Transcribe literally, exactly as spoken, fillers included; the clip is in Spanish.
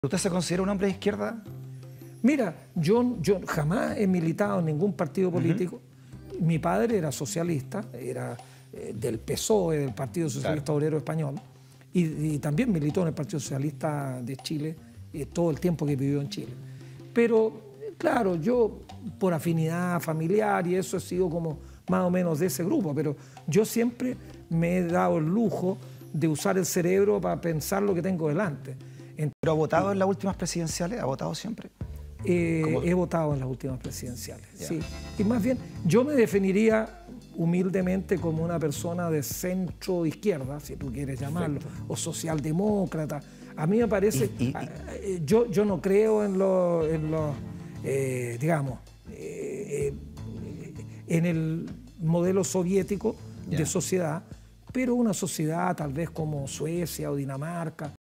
¿Usted se considera un hombre de izquierda? Mira, yo, yo jamás he militado en ningún partido político. Uh-huh. Mi padre era socialista, era eh, del P S O E, del Partido Socialista claro. Obrero Español, y, y también militó en el Partido Socialista de Chile eh, todo el tiempo que vivió en Chile. Pero, claro, yo por afinidad familiar y eso he sido como más o menos de ese grupo, pero yo siempre me he dado el lujo de usar el cerebro para pensar lo que tengo delante. ¿Pero ha votado en las últimas presidenciales? ¿Ha votado siempre? Eh, he votado en las últimas presidenciales, yeah. sí. Y más bien, yo me definiría humildemente como una persona de centro-izquierda, si tú quieres llamarlo, Perfecto. o socialdemócrata. A mí me parece... ¿Y, y, y? Yo, yo no creo en los, en los eh, digamos, eh, en el modelo soviético yeah. de sociedad, pero una sociedad tal vez como Suecia o Dinamarca,